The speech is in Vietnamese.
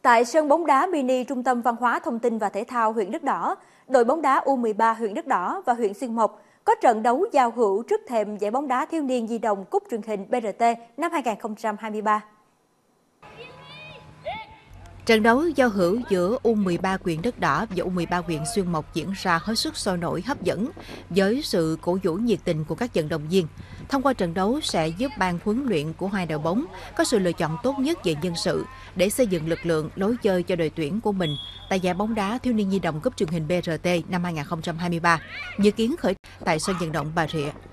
Tại sân bóng đá mini Trung tâm Văn hóa Thông tin và Thể thao huyện Đất Đỏ, đội bóng đá U13 huyện Đất Đỏ và huyện Xuyên Mộc có trận đấu giao hữu trước thềm giải bóng đá thiếu niên di động cúp truyền hình BRT năm 2023. Trận đấu giao hữu giữa U13 huyện Đất Đỏ và U13 huyện Xuyên Mộc diễn ra hết sức sôi nổi hấp dẫn với sự cổ vũ nhiệt tình của các vận động viên. Thông qua trận đấu sẽ giúp ban huấn luyện của hai đội bóng có sự lựa chọn tốt nhất về nhân sự để xây dựng lực lượng lối chơi cho đội tuyển của mình tại giải bóng đá thiếu niên di động cúp truyền hình BRT năm 2023, dự kiến khởi tại sân vận động Bà Rịa.